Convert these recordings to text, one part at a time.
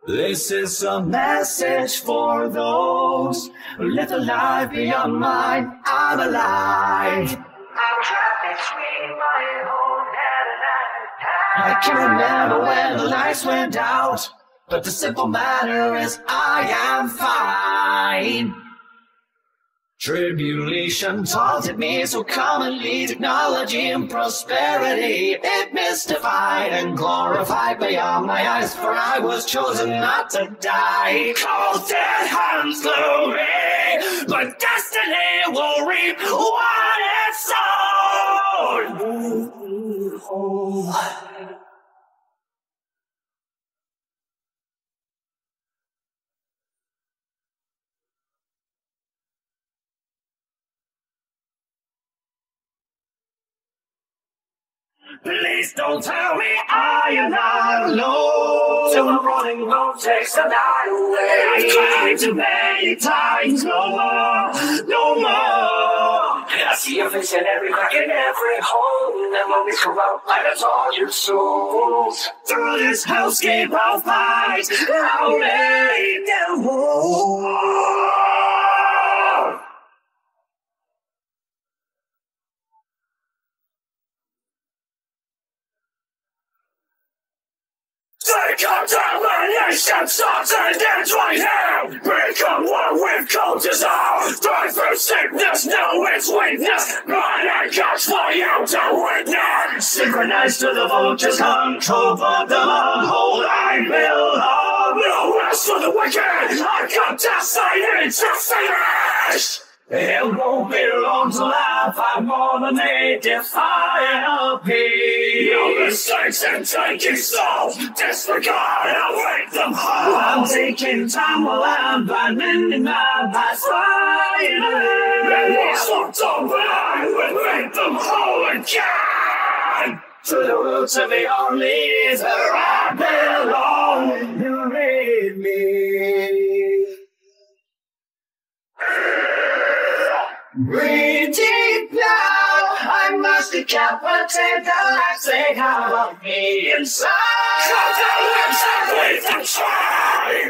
This is a message for those who live a life beyond mine. I'm alive. I'm trapped between my own head and I can't remember when the lights went out, but the simple matter is I am fine. Tribulation taunted me so commonly, technology and prosperity. It mystified and glorified beyond my eyes, for I was chosen not to die. Cold dead hands slew me, but destiny will reap what it sowed. Please don't tell me I am not alone. Till the running road takes the night away. I've tried too many times, no more, no more. I see your face in every crack, in every hole. Never be corrupt like I told you so. Through this hellscape I'll fight, I'll make them whole. Take up domination, starts and ends right here. Become one with cold desire. Thrive through sickness, know its weakness. Blind and catch for you to witness. Synchronized to the vulture's control, but the hold I build up. No rest for the wicked. I come destined into finish. It won't be long till I find more than they defy peace. No mistakes and taking souls, disregard, I'll wake them whole. I'm taking time while I'm mending my past fire. And what's locked on, but I will make them whole again. To the roots of the only is where I belong. You need me. Breathe deep now, I must decapitate the lights they have of me inside. Cut the lips and breathe and try.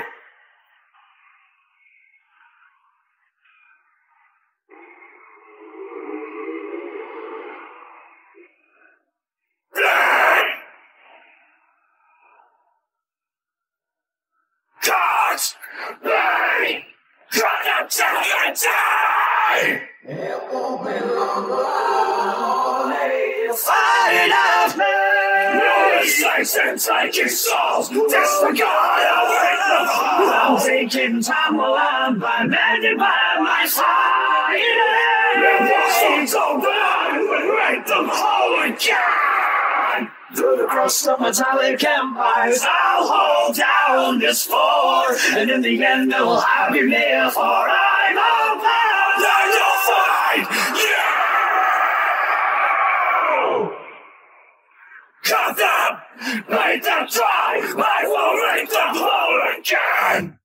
Cut! Bleed! Cut until you die! It won't be long, you'll find out me. No mistakes and taking souls, disregard, I'll wake them whole. I'm taking time while I'm mending by my side. And what's on the line will make them whole again. Through the crust of metallic empires, I'll hold down this fort, and in the end, they'll have you near, for I'm a man. Then you'll find you! Cut them! Make them dry! I will make them whole again!